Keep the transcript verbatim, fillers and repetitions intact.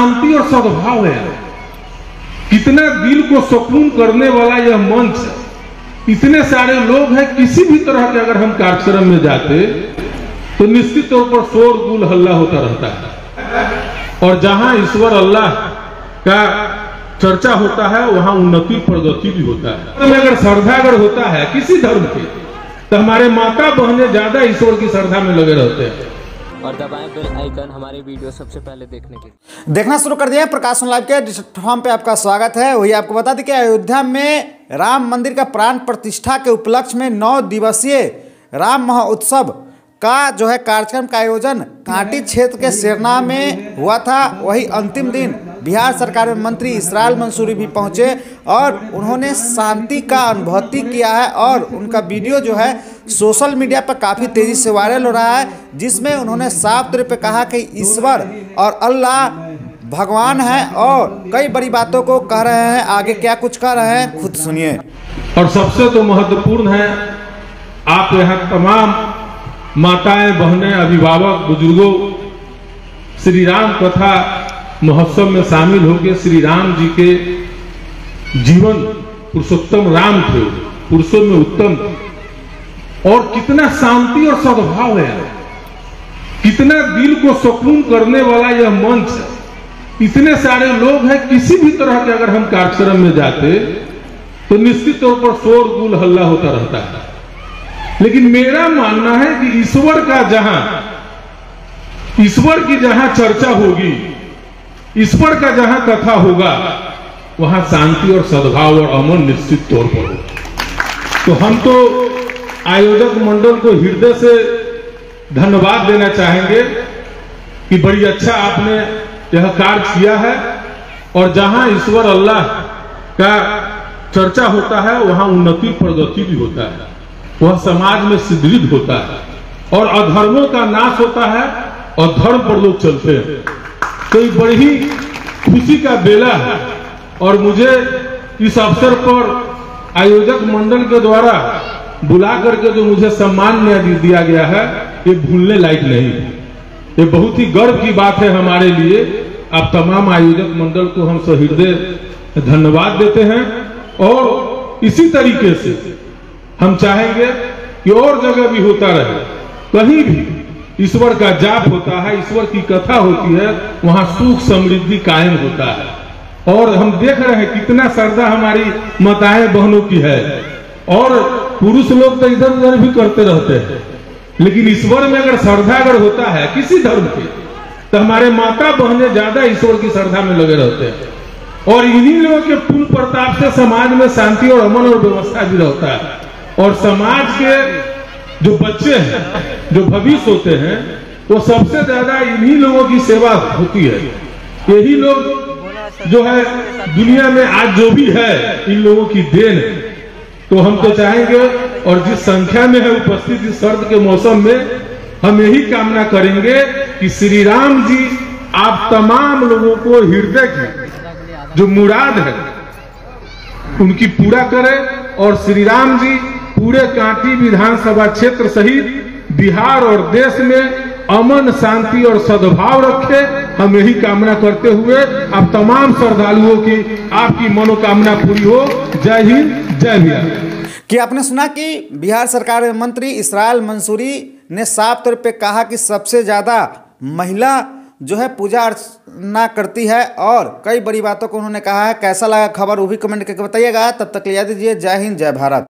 शांति और सद्भाव है, कितना दिल को सुकून करने वाला यह मंच है। इतने सारे लोग हैं, किसी भी तरह के अगर हम कार्यक्रम में जाते तो निश्चित तौर पर शोर गुल हल्ला होता रहता है। और जहां ईश्वर अल्लाह का चर्चा होता है वहां उन्नति प्रगति भी होता है। तो अगर श्रद्धा अगर होता है किसी धर्म की, तो हमारे माता बहनें ज्यादा ईश्वर की श्रद्धा में लगे रहते हैं। और दबाएं बेल आइकन हमारे वीडियो सबसे पहले देखने के लिए। देखना शुरू कर दिया प्रकाश लाइव के डिजिटल प्लेटफॉर्म पे आपका स्वागत है। वही आपको बता दें कि अयोध्या में राम मंदिर का प्राण प्रतिष्ठा के उपलक्ष्य में नौ दिवसीय राम महोत्सव का जो है कार्यक्रम का आयोजन कांटी क्षेत्र के सेरना में हुआ था। वही अंतिम दिन बिहार सरकार में मंत्री इसराइल मंसूरी भी पहुंचे और उन्होंने शांति का अनुभूति किया है और उनका वीडियो जो है सोशल मीडिया पर काफ़ी तेज़ी से वायरल हो रहा है, जिसमें उन्होंने साफ तौर पे कहा कि ईश्वर और अल्लाह भगवान है और कई बड़ी बातों को कह रहे हैं। आगे क्या कुछ कह रहे हैं खुद सुनिए। और सबसे तो महत्वपूर्ण है, आप यहाँ तमाम माताएं बहनें अभिभावक बुजुर्गों श्री राम कथा महोत्सव में शामिल होकर श्री राम जी के जीवन पुरुषोत्तम राम थे, पुरुषों में उत्तम, और कितना शांति और सद्भाव है, कितना दिल को सुकून करने वाला यह मंच है। इतने सारे लोग हैं, किसी भी तरह के अगर हम कार्यक्रम में जाते तो निश्चित तौर पर शोर गुल हल्ला होता रहता है। लेकिन मेरा मानना है कि ईश्वर का जहां ईश्वर की जहां चर्चा होगी, ईश्वर का जहां कथा होगा, वहां शांति और सद्भाव और अमन निश्चित तौर पर होगा। तो हम तो आयोजक मंडल को हृदय से धन्यवाद देना चाहेंगे कि बड़ी अच्छा आपने यह कार्य किया है। और जहां ईश्वर अल्लाह का चर्चा होता है वहां उन्नति प्रगति भी होता है, वह समाज में सुदृढ़ होता है और अधर्मों का नाश होता है और धर्म पर लोग चलते हैं। तो ये बड़ी ही खुशी का बेला है और मुझे इस अवसर पर आयोजक मंडल के द्वारा बुला करके जो मुझे सम्मान दिया गया है, ये भूलने लायक नहीं है। ये बहुत ही गर्व की बात है हमारे लिए। आप तमाम आयोजक मंडल को हम सहृदय धन्यवाद देते हैं और इसी तरीके से हम चाहेंगे कि और जगह भी होता रहे, कहीं भी ईश्वर का जाप होता है, ईश्वर की कथा होती है, वहां सुख समृद्धि कायम होता है। और हम देख रहे हैं कितना श्रद्धा हमारी माताएं बहनों की है और पुरुष लोग तो इधर उधर भी करते रहते हैं। लेकिन ईश्वर में अगर श्रद्धा अगर होता है किसी धर्म की, तो हमारे माता बहनें ज्यादा ईश्वर की श्रद्धा में लगे रहते हैं। और इन्हीं लोगों के पुण्य प्रताप से समाज में शांति और अमन और व्यवस्था भी रहता है। और समाज के जो बच्चे हैं, जो भविष्य होते हैं, वो सबसे ज्यादा इन्हीं लोगों की सेवा होती है। यही लोग जो है दुनिया में आज जो भी है, इन लोगों की देन है। तो हम तो चाहेंगे और जिस संख्या में है उपस्थित इस सर्द के मौसम में, हम यही कामना करेंगे कि श्री राम जी आप तमाम लोगों को हृदय की जो मुराद है उनकी पूरा करें और श्री राम जी पूरे कांटी विधानसभा क्षेत्र सहित बिहार और देश में अमन शांति और सद्भाव रखे। हम यही कामना करते हुए आप तमाम श्रद्धालुओं की आपकी मनोकामना पूरी हो। जय हिंद, जय बिहार। कि आपने सुना कि बिहार सरकार में मंत्री इसराइल मंसूरी ने साफ तौर पे कहा कि सबसे ज़्यादा महिला जो है पूजा अर्चना करती है और कई बड़ी बातों को उन्होंने कहा है। कैसा लगा खबर वो भी कमेंट करके बताइएगा। तब तक ले दीजिए। जय हिंद, जय भारत।